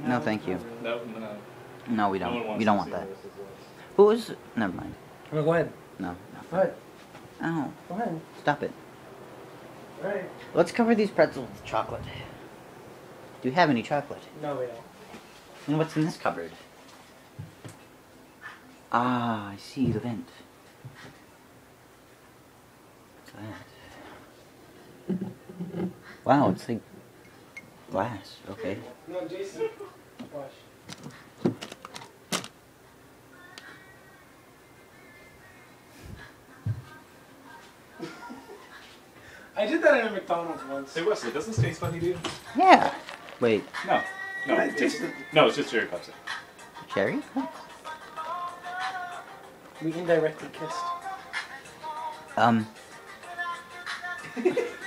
No, thank you. No. No, we No one don't. wants We don't to want see that. this. Who is? Never mind. No, go ahead. No. Go ahead. Ow. Go ahead. Stop it. Alright. Let's cover these pretzels with chocolate. Do you have any chocolate? No, we don't. And what's in this cupboard? Ah, I see the vent. What's that? Wow, it's like glass. Okay. No, Jason. Watch. I did that at a McDonald's once. Hey Wesley, does this taste funny, dude? Yeah. Wait, No. It's just cherry popsicle. cherry? We indirectly kissed.